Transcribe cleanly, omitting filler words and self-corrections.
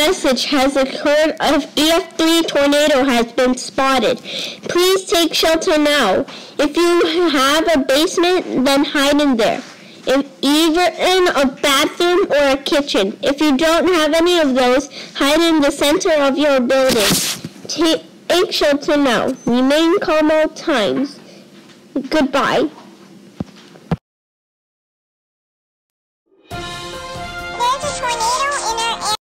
message has occurred. An EF3 tornado has been spotted. Please take shelter now. If you have a basement, then hide in there. Either in a bathroom or a kitchen. If you don't have any of those, hide in the center of your building. Take shelter now. Remain calm all times. Goodbye.